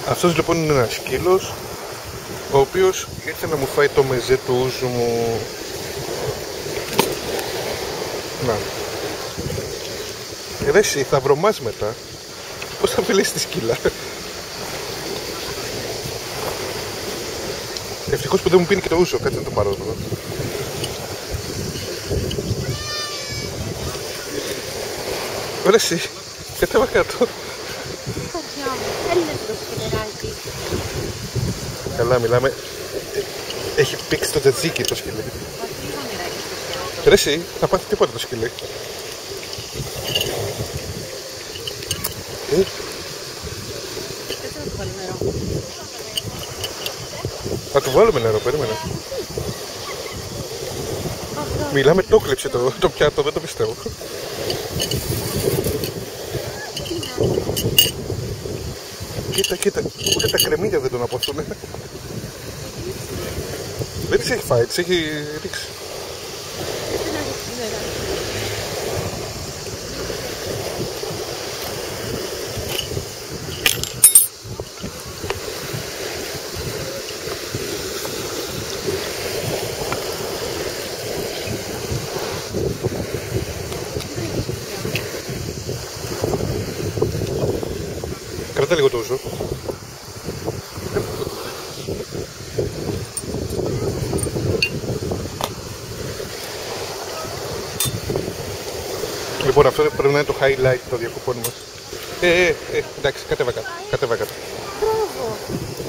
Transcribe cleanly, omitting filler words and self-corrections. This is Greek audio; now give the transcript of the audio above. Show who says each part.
Speaker 1: Αυτός λοιπόν είναι ένας σκύλος, ο οποίος ήρθε να μου φάει το μεζέ του ούζου μου. Να. Ρε εσύ, θα βρωμάς μετά. Πώς θα φιλήσεις τη σκύλα? Ευτυχώς που δεν μου πίνει και το ούζο, κάτσε να το πάρω εδώ. Ρε εσύ, κατέβα κάτω. Καλά μιλάμε. Έχει πήξει το τzatziki το σκυλί. Ρε εσύ, θα πάθει τίποτα το σκυλί. Θα του βάλουμε νερό, περίμενε. Μιλάμε, το κλείψε το πιάτο, δεν το πιστεύω. Κοίτα, κοίτα, ούτε τα κρεμμύδια δεν τον αποθούν. Δεν τις έχει φάει, τις έχει ρίξει. Κρατά λίγο το ούζο. Λοιπόν, αυτό πρέπει να είναι το highlight των διακοπών μας. Εντάξει, κατέβα κάτω. Κατέβα κάτω.
Speaker 2: Μπράβο.